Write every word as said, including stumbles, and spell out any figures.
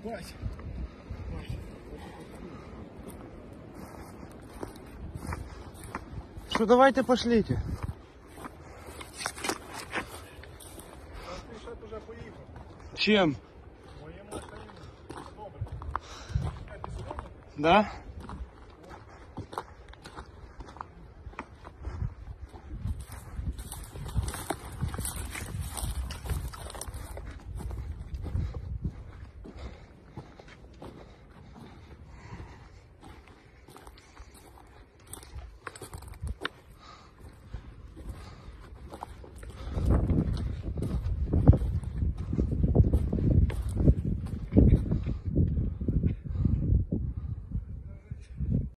Бать. Что, давайте пошлите. Уже поїхав. Чем? Моєму машині. Добре. Да?